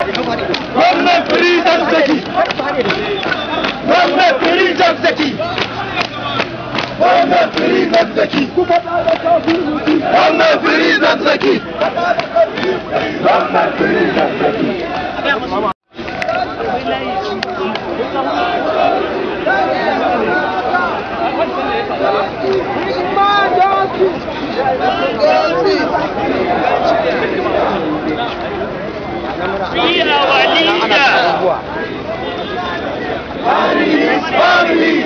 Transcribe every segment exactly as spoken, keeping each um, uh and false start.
Gwamnan Free Zazzaki! Gwamnan Free Zazzaki! Gwamnan Free Zazzaki! Gwamnan Free Zazzaki! Gwamnan Free Zazzaki! We are our leader. And his family.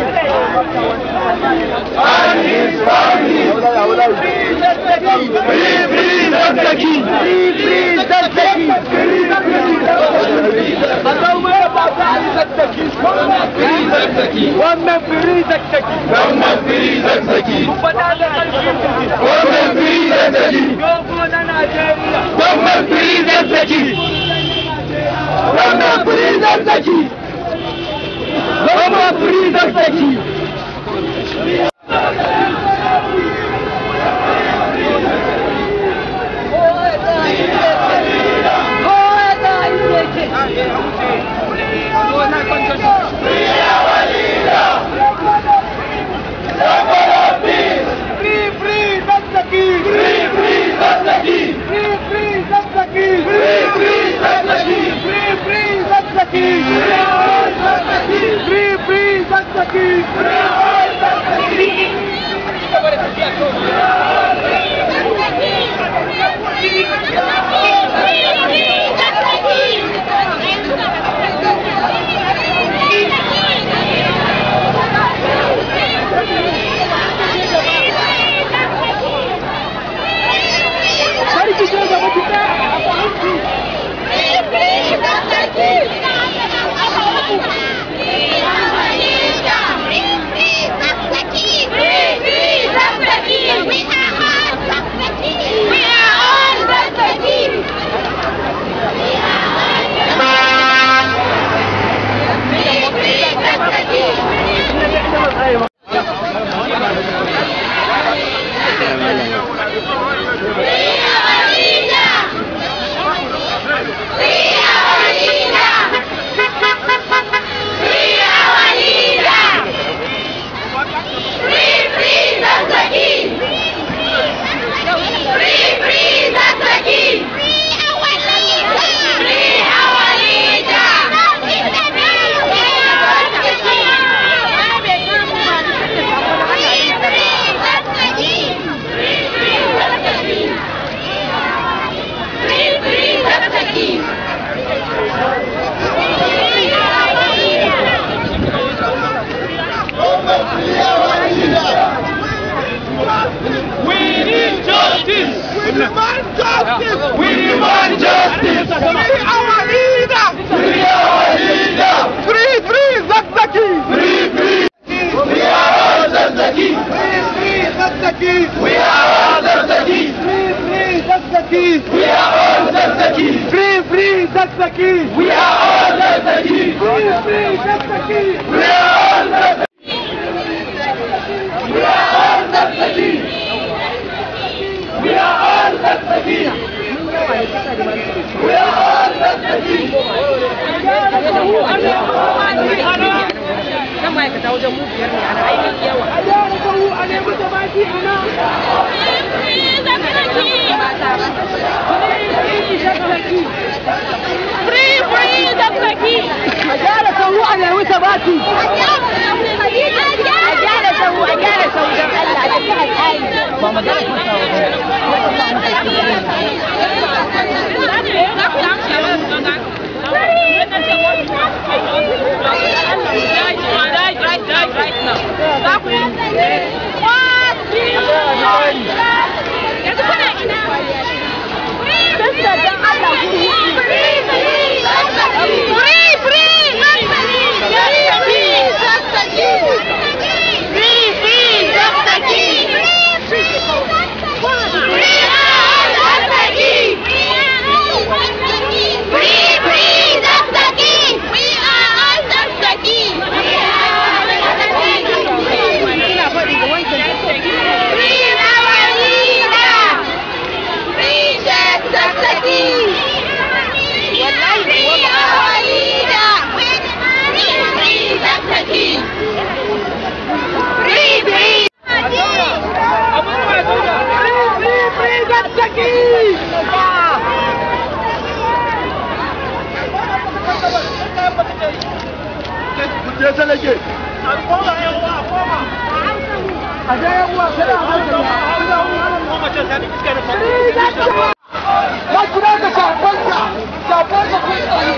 And his family. Free, free Zazzaki. Free, free Zazzaki. Free, free Zazzaki. Gwamnan Free Zazzaki. Gwamnan Free Zazzaki. Gwamnan Free Zazzaki. Gwamnan Free Zazzaki. Gwamnan Free Zazzaki. Gwamnan Free Zazzaki. Gwamnan Free Zazzaki. Free ya talake a da yawa kada a ya kira da shafanka shafanka kun tsaye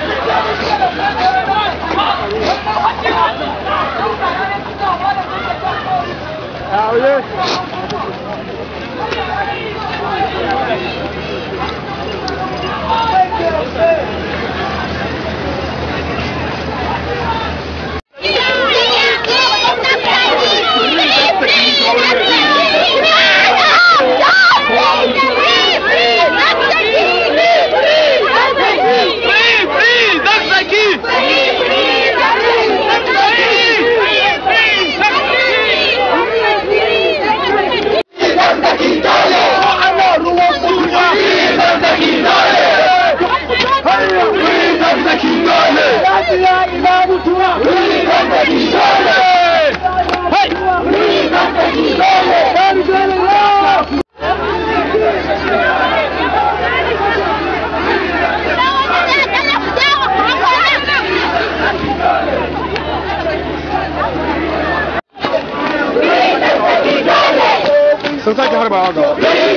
sun sake harbawa gaba.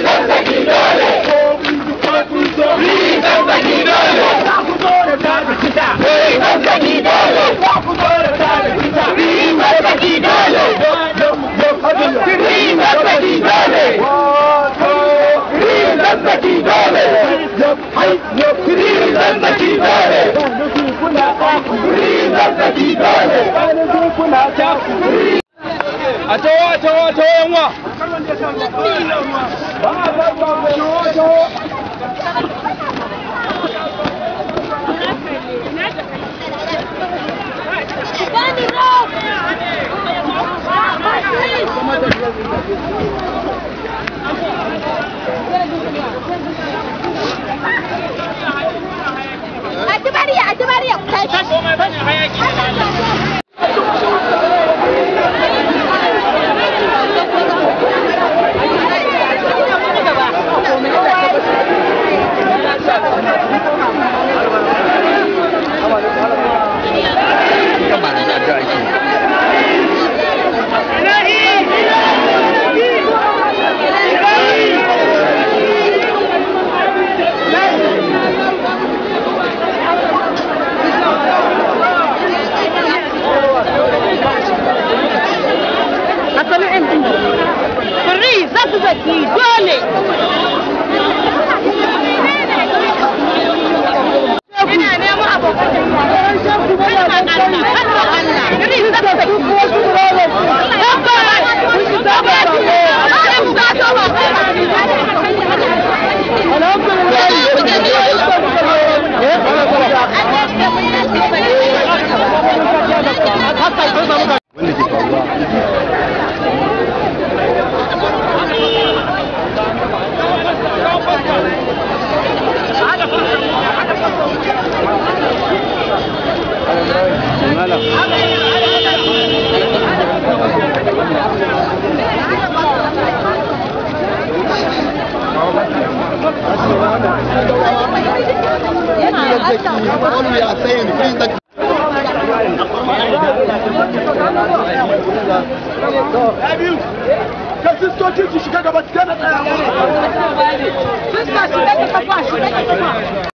A tawo a tawo a tawo yanwa. Acibariya, acibariya, Ka sistoci su shiga gaba cikin da tsaya. Sista shiga ka kafa, shiga ka kafa.